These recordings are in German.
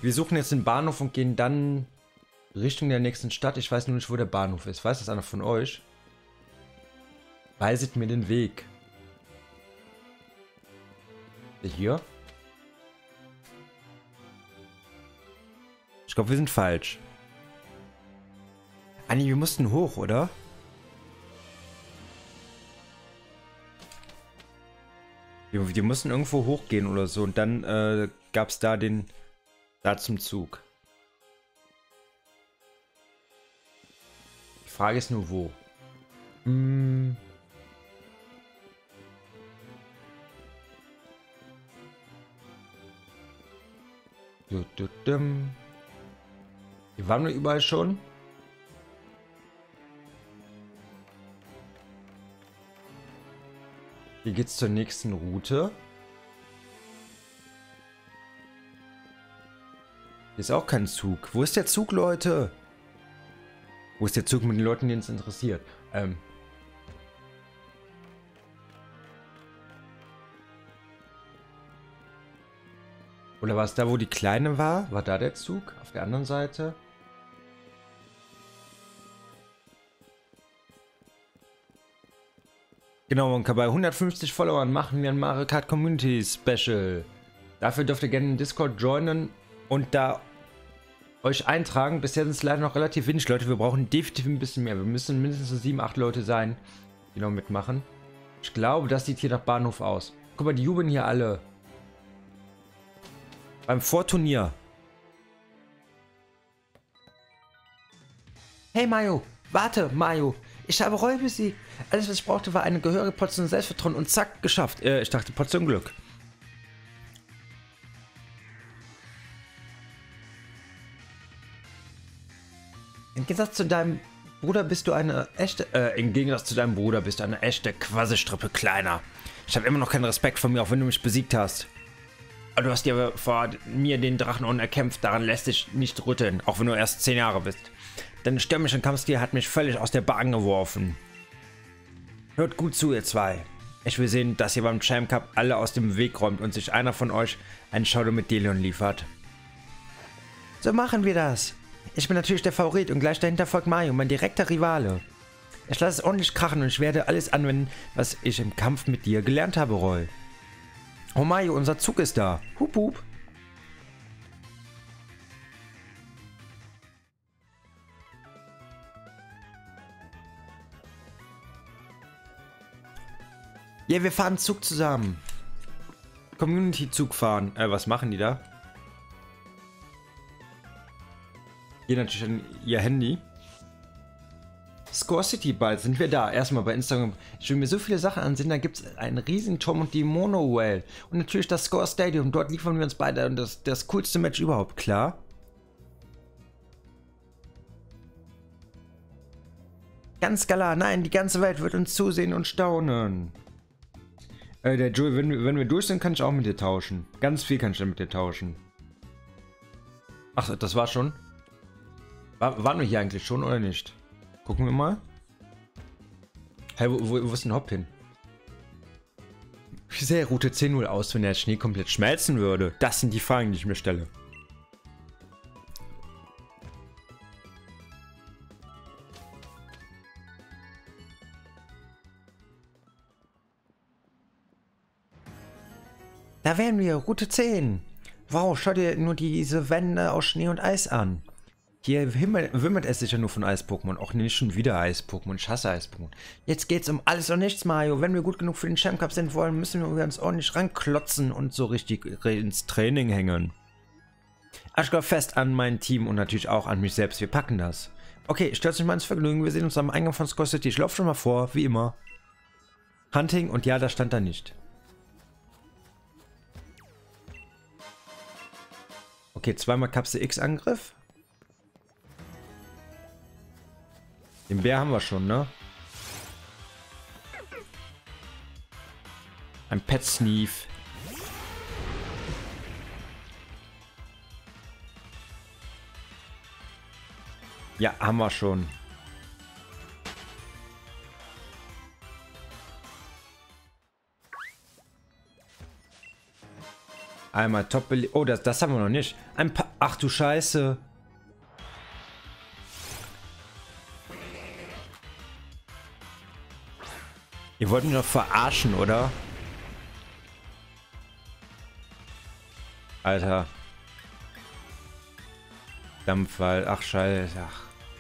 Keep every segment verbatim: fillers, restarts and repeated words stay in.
Wir suchen jetzt den Bahnhof und gehen dann Richtung der nächsten Stadt. Ich weiß nur nicht, wo der Bahnhof ist. Weiß das einer von euch? Weiset mir den Weg. Hier? Ich glaube, wir sind falsch. Ah, nee, wir mussten hoch, oder? Wir, wir mussten irgendwo hochgehen oder so. Und dann äh, gab es da den... Da zum Zug. Die Frage ist nur, wo? Hm... Hier waren wir überall schon. Hier geht's zur nächsten Route. Hier ist auch kein Zug. Wo ist der Zug, Leute? Wo ist der Zug mit den Leuten, denen es interessiert? Ähm. Oder war es da, wo die Kleine war? War da der Zug? Auf der anderen Seite? Genau, und bei hundertfünfzig Followern machen wir ein Mario Kart Community Special. Dafür dürft ihr gerne in Discord joinen und da euch eintragen. Bisher sind es leider noch relativ wenig Leute. Wir brauchen definitiv ein bisschen mehr. Wir müssen mindestens so sieben, acht Leute sein, die noch mitmachen. Ich glaube, das sieht hier nach Bahnhof aus. Guck mal, die jubeln hier alle. Beim Vorturnier. Hey Mario, warte Mario. Ich habe Roy besiegt. Alles was ich brauchte war eine gehörige Portion Selbstvertrauen und zack, geschafft. Äh, ich dachte Portion Glück. Im Gegensatz zu deinem Bruder bist du eine echte... Äh, im Gegensatz zu deinem Bruder bist du eine echte Quasselstrippe kleiner. Ich habe immer noch keinen Respekt vor mir, auch wenn du mich besiegt hast. Aber du hast dir vor mir den Drachen erkämpft, daran lässt dich nicht rütteln, auch wenn du erst zehn Jahre bist. Dein stürmischer Kampfstil hat mich völlig aus der Bahn geworfen. Hört gut zu, ihr zwei. Ich will sehen, dass ihr beim Champ Cup alle aus dem Weg räumt und sich einer von euch einen Showdown mit Delion liefert. So machen wir das. Ich bin natürlich der Favorit und gleich dahinter folgt Mario, mein direkter Rivale. Ich lasse es ordentlich krachen und ich werde alles anwenden, was ich im Kampf mit dir gelernt habe, Roy. Oh Mario, unser Zug ist da. Hup, hup. Ja, wir fahren Zug zusammen. Community-Zug fahren. Äh, was machen die da? Hier natürlich an ihr Handy. Score City, bald sind wir da. Erstmal bei Instagram. Ich will mir so viele Sachen ansehen. Da gibt es einen riesigen Turm und die Mono-Well. Und natürlich das Score Stadium. Dort liefern wir uns beide das, das coolste Match überhaupt, klar? Ganz klar, nein, die ganze Welt wird uns zusehen und staunen. Äh, der Joey, wenn, wenn wir durch sind, kann ich auch mit dir tauschen. Ganz viel kann ich dann mit dir tauschen. Ach, das war schon? War, waren wir hier eigentlich schon oder nicht? Gucken wir mal. Hey, wo, wo, wo ist denn Hopp hin? Wie sähe Route zehn null aus, wenn der Schnee komplett schmelzen würde? Das sind die Fragen, die ich mir stelle. Da wären wir, Route zehn. Wow, schau dir nur diese Wände aus Schnee und Eis an. Hier wimmert es sich ja nur von Eis-Pokémon. Auch nicht schon wieder Eis-Pokémon. Ich hasse Eis-Pokémon. Jetzt geht's um alles und nichts, Mario. Wenn wir gut genug für den Champ Cup sind wollen, müssen wir uns ordentlich ranklotzen und so richtig ins Training hängen. Ich glaube fest an mein Team und natürlich auch an mich selbst. Wir packen das. Okay, stört euch mal ins Vergnügen. Wir sehen uns am Eingang von Score City. Ich laufe schon mal vor, wie immer. Hunting und ja, da stand da nicht. Okay, zweimal Kapsel X-Angriff. Den Bär haben wir schon, ne? Ein Pet Sneef. Ja, haben wir schon. Einmal top. Oh, das, das haben wir noch nicht. Ein pa Ach du Scheiße. Ihr wollt mich doch verarschen, oder? Alter. Dampfwall. Ach, Scheiße. Ach.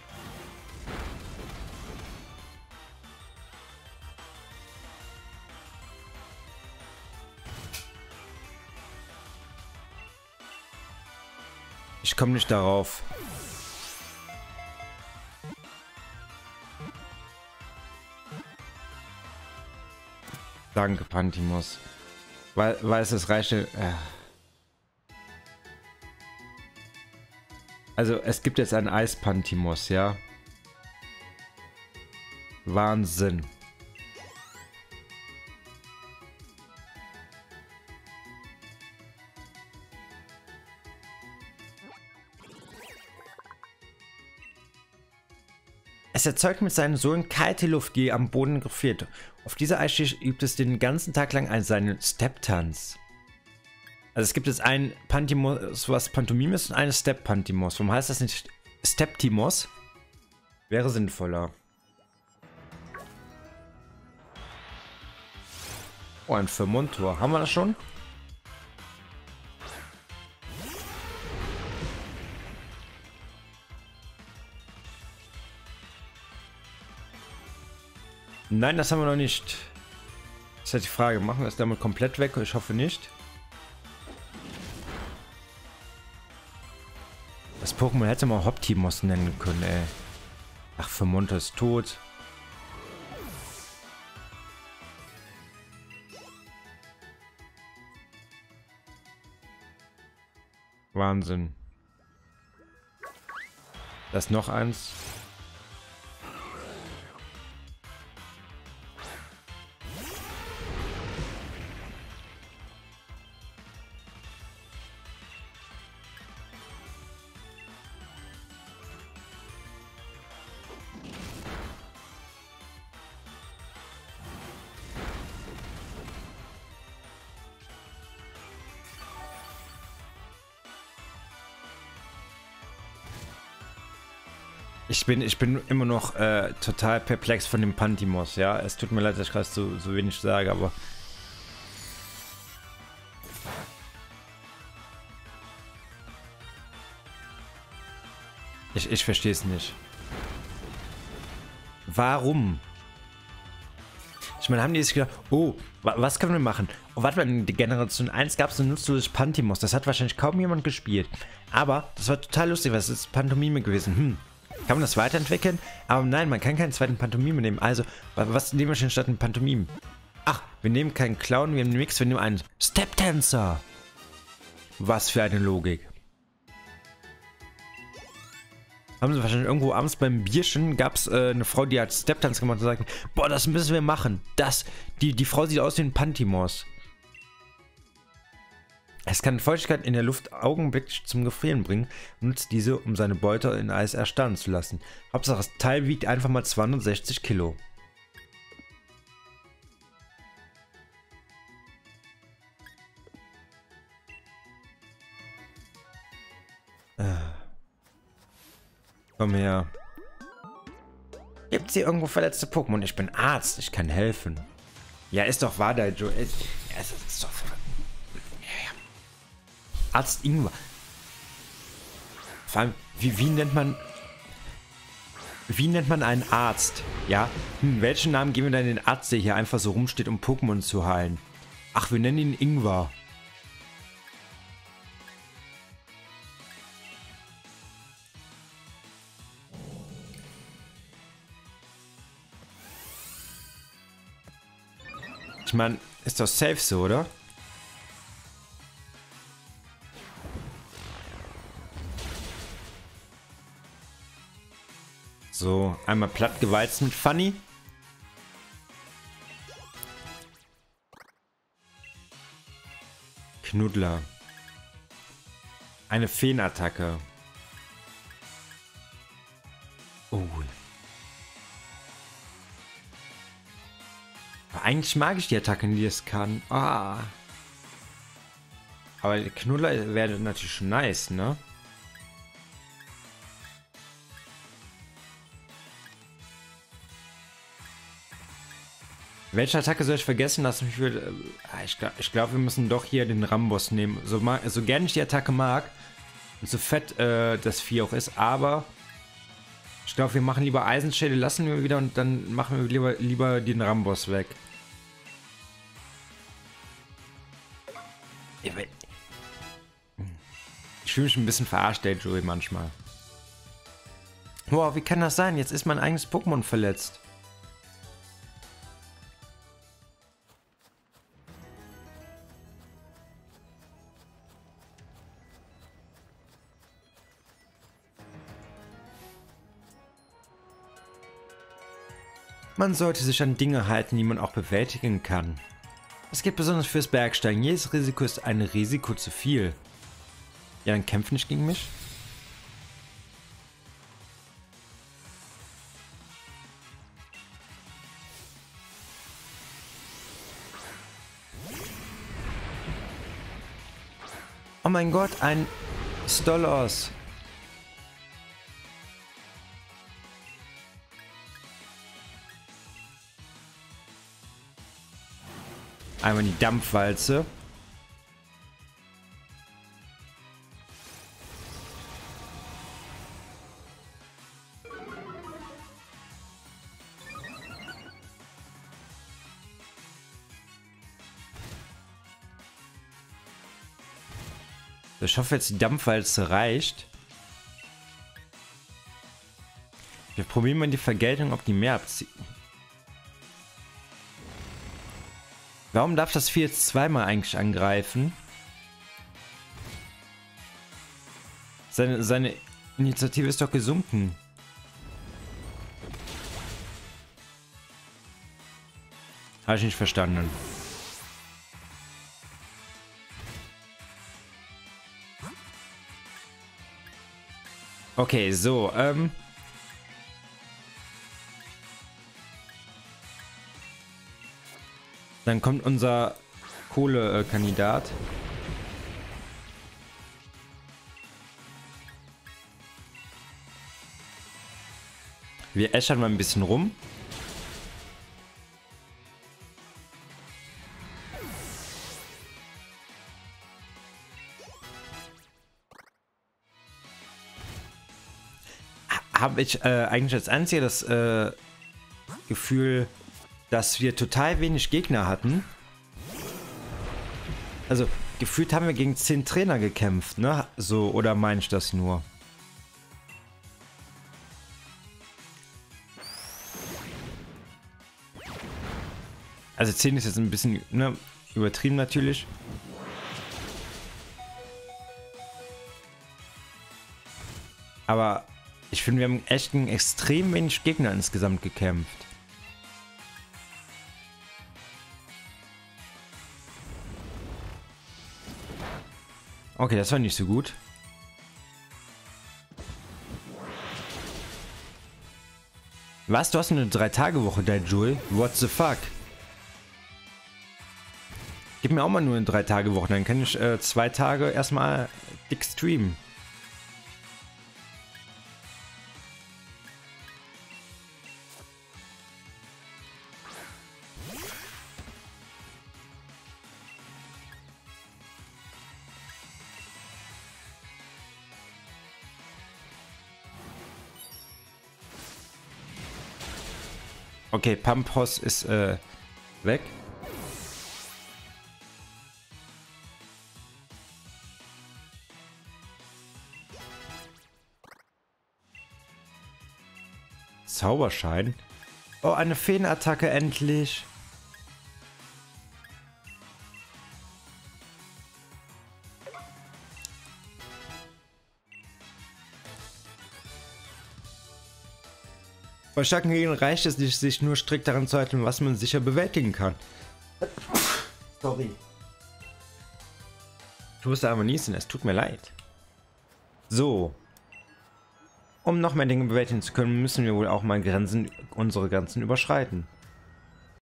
Ich komme nicht darauf. Danke, Pantimos. Weil, weil es reicht. Äh. Also, es gibt jetzt einen Eispantimos, ja? Wahnsinn. Es erzeugt mit seinen Sohlen kalte Luft, die am Boden gefriert. Auf dieser Eisschicht übt es den ganzen Tag lang einen seinen Step-Tanz. Also es gibt jetzt einen Pantimos, was Pantomime ist, und einen Step-Pantimos. Warum heißt das nicht Step-Timos? Wäre sinnvoller. Oh, ein Vermontor. Haben wir das schon? Nein, das haben wir noch nicht. Das ist halt die Frage, machen wir es damit komplett weg? Ich hoffe nicht. Das Pokémon hätte man Hoptimos nennen können, ey. Ach, Vermontor ist tot. Wahnsinn. Da ist noch eins. Ich bin, ich bin immer noch äh, total perplex von dem Pantimos, ja. Es tut mir leid, dass ich gerade so, so wenig sage, aber... Ich, ich verstehe es nicht. Warum? Ich meine, haben die sich gedacht, oh, wa was können wir machen? Oh, warte mal, in der Generation eins gab es ein nutzloses Pantimos. Das hat wahrscheinlich kaum jemand gespielt. Aber das war total lustig, weil es ist Pantomime gewesen. Hm. Kann man das weiterentwickeln? Aber nein, man kann keinen zweiten Pantomime nehmen. Also, was nehmen wir schon statt einem Pantomime? Ach, wir nehmen keinen Clown, wir nehmen nichts, wir nehmen einen Step-Dancer. Was für eine Logik. Haben sie wahrscheinlich irgendwo abends beim Bierchen, gab es äh, eine Frau, die hat Step-Dance gemacht und sagte, boah, das müssen wir machen. Das, die, die Frau sieht aus wie ein Pantimos. Es kann Feuchtigkeit in der Luft augenblicklich zum Gefrieren bringen und nutzt diese, um seine Beute in Eis erstarren zu lassen. Hauptsache, das Teil wiegt einfach mal zweihundertsechzig Kilo. Äh. Komm her. Gibt es hier irgendwo verletzte Pokémon? Ich bin Arzt, ich kann helfen. Ja, ist doch wahr, Daijo. Ja, es ist doch... Arzt Ingwer. Vor allem, wie, wie nennt man... Wie nennt man einen Arzt? Ja? Hm, welchen Namen geben wir dann den Arzt, der hier einfach so rumsteht, um Pokémon zu heilen? Ach, wir nennen ihn Ingwer. Ich meine, ist doch safe so, oder? So, einmal platt gewalzt mit Funny. Knuddler. Eine Feenattacke. Oh. Aber eigentlich mag ich die Attacken, die es kann. Ah. Aber der Knuller wäre natürlich schon nice, ne? Welche Attacke soll ich vergessen lassen? Ich, will, äh, ich glaube, ich glaub, wir müssen doch hier den Ramboss nehmen. So, mag, so gerne ich die Attacke mag und so fett äh, das Vieh auch ist, aber ich glaube, wir machen lieber Eisenschädel, lassen wir wieder und dann machen wir lieber, lieber den Ramboss weg. Ich fühle mich ein bisschen verarscht, der Joey, manchmal. Wow, wie kann das sein? Jetzt ist mein eigenes Pokémon verletzt. Man sollte sich an Dinge halten, die man auch bewältigen kann. Es geht besonders fürs Bergsteigen. Jedes Risiko ist ein Risiko zu viel. Ja, dann kämpf nicht gegen mich. Oh mein Gott, ein Stolos. Einmal die Dampfwalze. Ich hoffe jetzt, die Dampfwalze reicht. Wir probieren mal die Vergeltung, ob die mehr abzieht. Warum darf das Vieh jetzt zweimal eigentlich angreifen? Seine, seine Initiative ist doch gesunken. Habe ich nicht verstanden. Okay, so, ähm... dann kommt unser Kohlekandidat. Wir äschern mal ein bisschen rum. Habe ich äh, eigentlich als einziger das äh, Gefühl, dass wir total wenig Gegner hatten. Also, gefühlt haben wir gegen zehn Trainer gekämpft, ne? So, oder meine ich das nur? Also zehn ist jetzt ein bisschen, ne, übertrieben natürlich. Aber ich finde, wir haben echt gegen extrem wenig Gegner insgesamt gekämpft. Okay, das war nicht so gut. Was? Du hast eine drei Tage Woche, dein Joel? What the fuck? Gib mir auch mal nur eine drei Tage Woche, dann kann ich äh, zwei Tage erstmal dick streamen. Okay, Pampos ist äh, weg. Zauberschein. Oh, eine Feenattacke endlich. Bei starken Gegnern reicht es nicht, sich nur strikt daran zu halten, was man sicher bewältigen kann. Sorry. Ich musste aber niesen, es tut mir leid. So. Um noch mehr Dinge bewältigen zu können, müssen wir wohl auch mal Grenzen, unsere Grenzen überschreiten.